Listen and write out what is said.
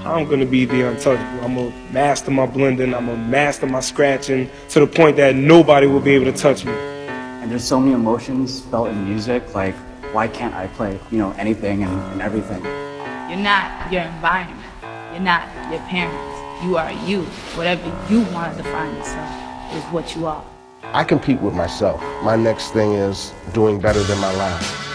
I'm gonna be the untouchable. I'm gonna master my blending, I'm gonna master my scratching to the point that nobody will be able to touch me. And there's so many emotions felt in music, like, why can't I play, anything and everything? You're not your environment. You're not your parents. You are you. Whatever you want to define yourself is what you are. I compete with myself. My next thing is doing better than my last.